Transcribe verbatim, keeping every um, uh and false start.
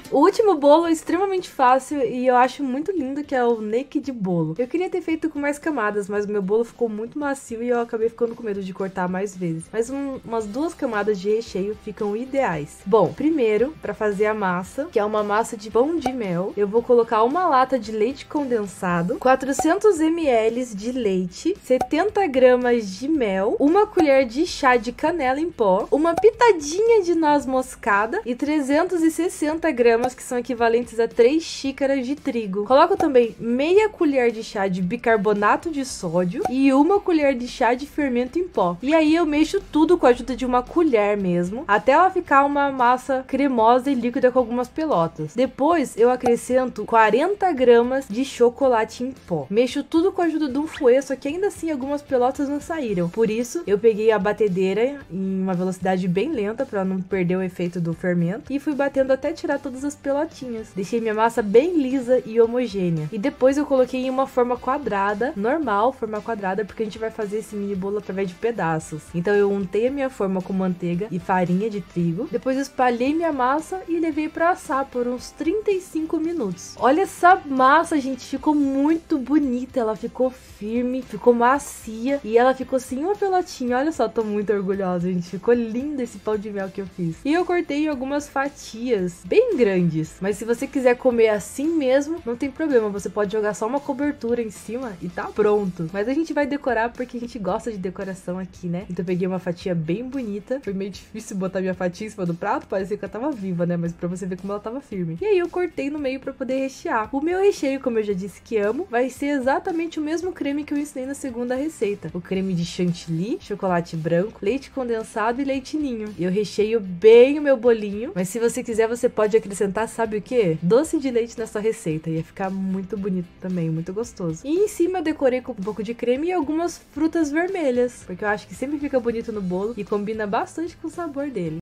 O último bolo é extremamente fácil e eu acho muito lindo, que é o naked bolo. Eu queria ter feito com mais camadas, mas o meu bolo ficou muito macio e eu acabei ficando com medo de cortar mais vezes. Mas um, umas duas camadas de recheio ficam ideais. Bom, primeiro, para fazer a massa, que é uma massa de pão de mel, eu vou colocar uma lata de leite condensado, quatrocentos mililitros de leite, setenta gramas de mel, uma colher de chá de canela em pó, uma pitadinha de noz moscada e trezentos e sessenta gramas, que são equivalentes a três xícaras de trigo. Coloco também meia colher de chá de bicarbonato de sódio e uma colher de chá de fermento em pó. E aí eu mexo tudo com a ajuda de uma colher mesmo, até ela ficar uma massa cremosa e líquida com algumas pelotas. Depois eu acrescento quarenta gramas de chocolate em pó. Mexo tudo com a ajuda de um fouet, só que ainda assim algumas pelotas não saíram. Por isso eu peguei a batedeira em uma velocidade bem lenta para não perder o efeito do fermento e fui batendo até tirar todas as pelotinhas. Deixei minha massa bem lisa e homogênea. E depois eu coloquei em uma forma quadrada, normal, forma quadrada, porque a gente vai fazer esse mini bolo através de pedaços. Então eu untei a minha forma com manteiga e farinha de trigo. Depois eu espalhei minha massa e levei para assar por uns trinta e cinco minutos. Olha essa massa, gente, ficou muito bonita. Ela ficou firme, ficou macia e ela ficou sem uma pelotinha. Olha só, tô muito orgulhosa, gente. Ficou lindo esse pão de mel que eu fiz. E eu cortei em algumas fatias bem grandes. Mas se você quiser comer assim mesmo, não tem problema. Você pode jogar só uma cobertura em cima e tá pronto. Mas a gente vai decorar porque a gente gosta de decoração aqui, né? Então eu peguei uma fatia bem bonita. Foi meio difícil botar minha fatia em cima do prato. Parecia que eu tava viva, né? Mas pra você ver como ela tava firme. E aí eu cortei no meio pra poder rechear. O meu recheio, como eu já disse que amo, vai ser exatamente o mesmo creme que eu ensinei na segunda receita. O creme de chantilly, chocolate branco, leite condensado e leite ninho. Eu recheio bem o meu bolinho. Mas se você quiser, você pode acrescentar, sabe o quê? Doce de leite nessa receita. Ia ficar muito bonito também, muito gostoso. E em cima eu decorei com um pouco de creme e algumas frutas vermelhas. Porque eu acho que sempre fica bonito no bolo e combina bastante com o sabor dele.